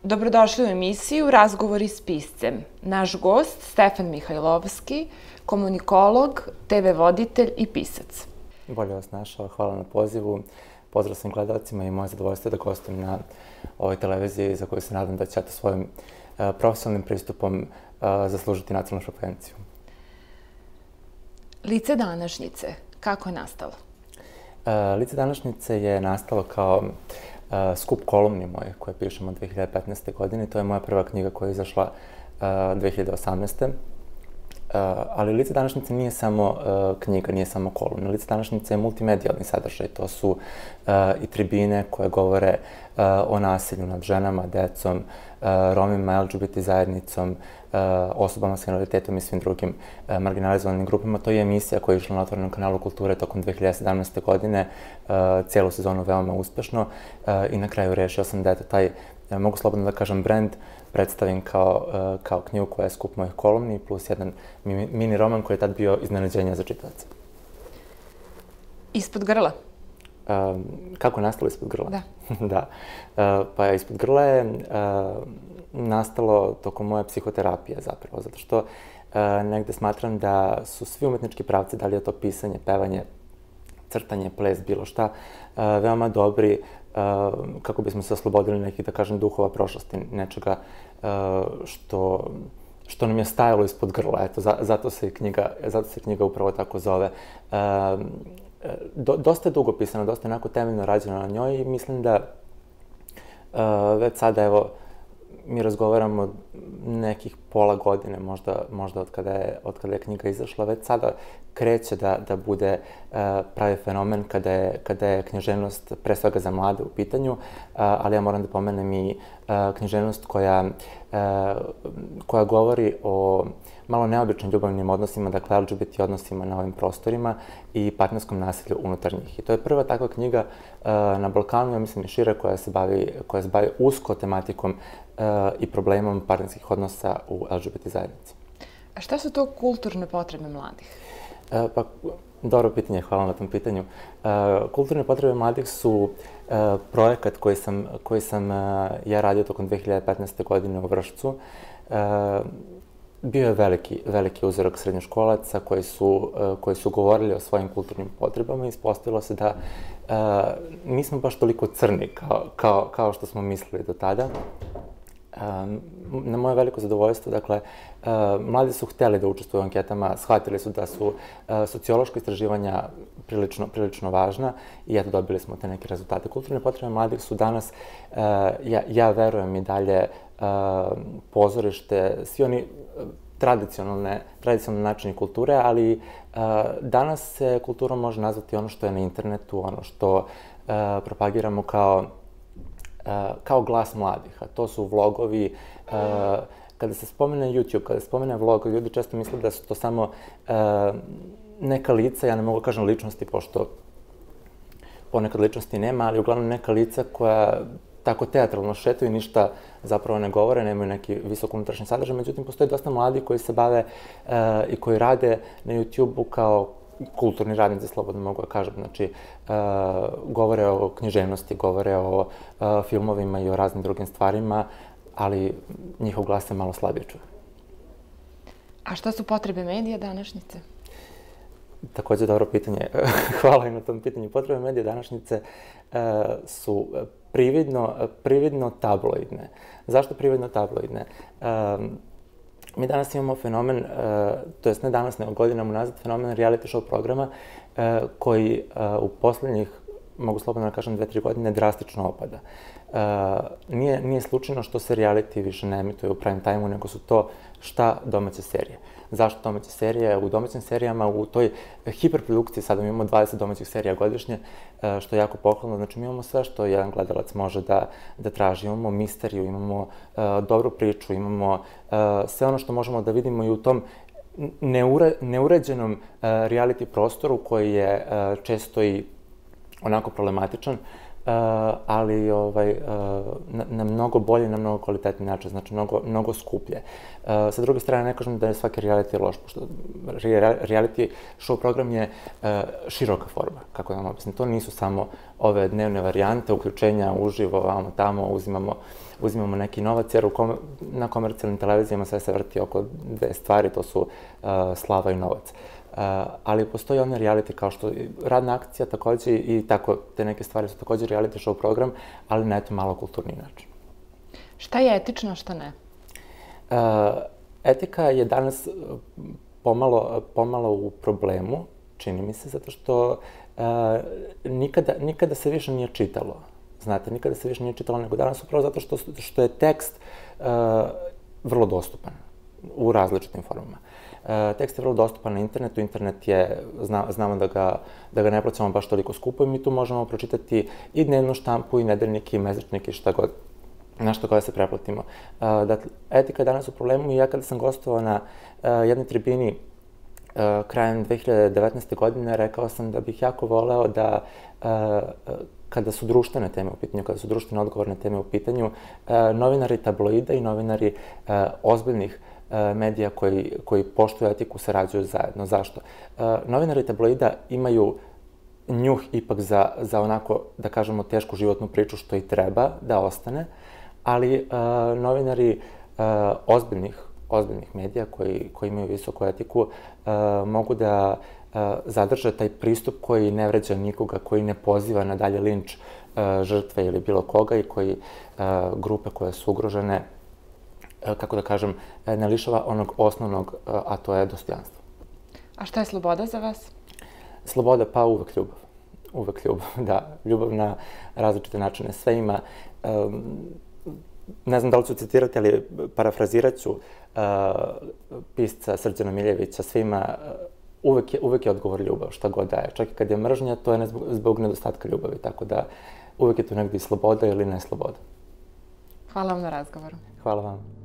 Dobrodošli u emisiju Razgovori s piscem. Naš gost, Stefan Mihajlovski, komunikolog, TV voditelj i pisac. Bolje vas našao, hvala na pozivu. Pozdrav svim gledalcima i moje zadovoljstvo da gostujem na ovoj televiziji za koju se nadam da ćete svojim profesionalnim pristupom zaslužiti nacionalnu frekvenciju. Lice današnjice, kako je nastalo? Lice današnjice je nastalo kao skup kolumni mojih koje pišemo 2015. godine. To je moja prva knjiga koja je izašla 2018. Ali Lice današnjice nije samo knjiga, nije samo kolumna. Lice današnjice je multimedijalni sadržaj. To su i tribine koje govore o nasilju nad ženama, decom, Romima, LGBT zajednicom, osobama s invaliditetom i svim drugim marginalizovanim grupama. To je emisija koja je išla na Otvorenom kanalu kulture tokom 2017. godine, cijelu sezonu veoma uspešno i na kraju rešio sam da taj, mogu slobodno da kažem, brand predstavim kao knjigu koja je skup mojih kolumni plus jedan mini roman koji je tad bio iznenađenje za čitaoce. Ispod grla? Kako je nastalo Ispod grla? Da. Da. Pa Ispod grla je nastalo tokom moje psihoterapije zapravo, zato što negde smatram da su svi umetnički pravci, da li je to pisanje, pevanje, crtanje, ples, bilo šta, veoma dobri kako bismo se oslobodili nekih, da kažem, duhova prošlosti, nečega što nam je stajalo ispod grla. Eto, zato se knjiga upravo tako zove. Dosta je dugo pisano, dosta je onako temeljno rađeno na njoj i mislim da već sada, evo, mi razgovaramo nekih pola godine, možda od kada je knjiga izašla, već sada kreće da bude pravi fenomen kada je književnost pre svega za mlade u pitanju, ali ja moram da pomenem i književnost koja govori o malo neobičnim ljubavnim odnosima, dakle LGBT odnosima na ovim prostorima i partnerskom nasilju unutar njih. I to je prva takva knjiga na Balkanu, ja mislim i šire, koja se bavi usko tematikom i problemom partnerskih odnosa u LGBT zajednici. A šta su to kulturne potrebe mladih? Pa, dobro pitanje, hvala na tom pitanju. Kulturne potrebe mladih su projekat koji sam ja radio tokom 2015. godine u Vršcu. Bio je veliki uzorak srednjoškolaca koji su govorili o svojim kulturnim potrebama i ispostavilo se da nismo baš toliko crni kao što smo mislili do tada. Na moje veliko zadovoljstvo, dakle, mladi su hteli da učestvuju u anketama, shvatili su da su sociološka istraživanja prilično važna i eto, dobili smo te neke rezultate. Kulturne potrebe mladih su danas, ja verujem i dalje, pozorište, svi oni tradicionalni načini kulture, ali danas se kulturom može nazvati ono što je na internetu, ono što propagiramo kao glas mladih, a to su vlogovi. Kada se spomene YouTube, kada se spomene vlog, ljudi često misle da su to samo neka lica, ja ne mogu kažem ličnosti, pošto ponekad ličnosti nema, ali uglavnom neka lica koja tako teatralno šetaju i ništa zapravo ne govore, nemaju neki visok unutrašnji sadržaj, međutim, postoji dosta mladi koji se bave i koji rade na YouTube-u kao kulturni radnici, slobodno mogu da kažem. Znači, govore o književnosti, govore o filmovima i o raznim drugim stvarima, ali njihov glas se malo slabije čuje. A šta su potrebe medija današnjice? Takođe, dobro pitanje. Hvala i na tom pitanju. Potrebe medija današnjice su prividno tabloidne. Zašto prividno tabloidne? Mi danas imamo fenomen, to jest ne danas, nego godinama unazad, fenomen reality show programa koji u poslednjih, mogu slobodno da kažem, 2-3 godine drastično opada. Nije slučajno što se reality više ne emituje u prime time-u, nego su to domaće serije. Zašto domaće serije? U domaćim serijama, u toj hiperprodukciji, sada mi imamo 20 domaćih serija godišnje, što je jako pohvalno. Znači, mi imamo sve što jedan gledalac može da traži. Imamo misteriju, imamo dobru priču, imamo sve ono što možemo da vidimo i u tom neuređenom reality prostoru koji je često i onako problematičan, ali na mnogo bolji, na mnogo kvalitetni način, znači mnogo skuplje. Sa druge strane, ne kažem da je svaki reality loš, pošto reality show program je široka forma, kako da vam objasnim. To nisu samo ove dnevne varijante, uključenja uživo, vamo tamo, uzimamo neki novac, jer na komercijalnim televizijama sve se vrti oko dve stvari, to su slava i novac. Ali postoji onaj reality kao što Radna akcija takođe i tako, te neke stvari su takođe reality show program, ali na eto malo kulturni način. Šta je etično, a šta ne? Etika je danas pomalo u problemu, čini mi se, zato što nikada se više nije čitalo. Znate, nikada se više nije čitalo nego danas, upravo zato što je tekst vrlo dostupan u različitim formama. Tekst je vrlo dostupan na internetu, internet je, znamo da ga ne plaćamo baš toliko skupo i mi tu možemo pročitati i dnevnu štampu, i nedeljnike, i mesečnike, šta god, na što god se preplatimo. Dakle, etika je danas u problemu i ja kada sam gostovao na jednoj tribini krajem 2019. godine, rekao sam da bih jako voleo da kada su društvene teme u pitanju, kada su društvene odgovorne teme u pitanju, novinari tabloida i novinari ozbiljnih medija koji poštuju etiku sarađuju zajedno. Zašto? Novinari tabloida imaju njuh ipak za onako, da kažemo, tešku životnu priču, što i treba da ostane, ali novinari ozbiljnih medija koji imaju visoku etiku mogu da zadrže taj pristup koji ne vređa nikoga, koji ne poziva na dalje linč žrtve ili bilo koga i koji grupe koje su ugrožene, kako da kažem, ne lišava onog osnovnog, a to je dostojanstvo. A šta je sloboda za vas? Sloboda, pa uvek ljubav. Uvek ljubav, da. Ljubav na različite načine. Sve ima, ne znam da li ću citirati, ali parafrazirat ću pisca Srđana Miljevića, sve ima, uvek je odgovor ljubav, šta god daje. Čak i kad je mržnja, to je zbog nedostatka ljubavi, tako da uvek je tu negdje sloboda ili ne sloboda. Hvala vam na razgovoru. Hvala vam.